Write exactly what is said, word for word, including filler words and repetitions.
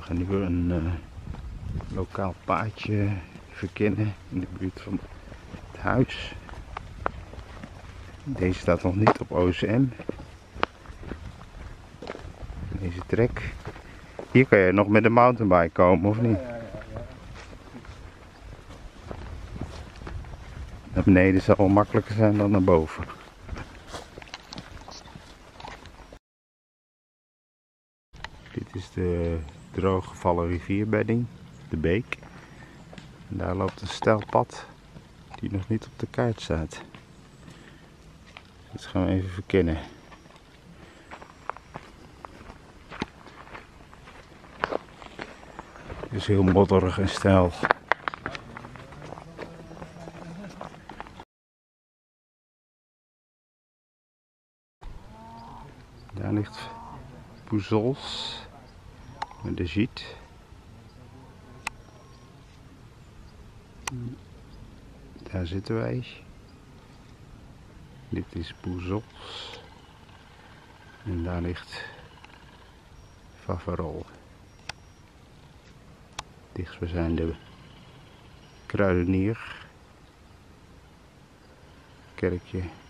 gaan nu een uh, lokaal paadje verkennen in de buurt van het huis. Deze staat nog niet op O S M. Deze trek. Hier kan je nog met de mountainbike komen, of niet? Ja, ja, ja, ja. Naar beneden zal wel makkelijker zijn dan naar boven. Dit is de drooggevallen rivierbedding, de beek. En daar loopt een steil pad die nog niet op de kaart staat. Dat gaan we even verkennen. Het is heel modderig en steil. Daar ligt Poezels met de giet. Daar zitten wij. Dit is Poezels. En daar ligt Faverolles. Dichtstbijzijnde kruidenier. Kerkje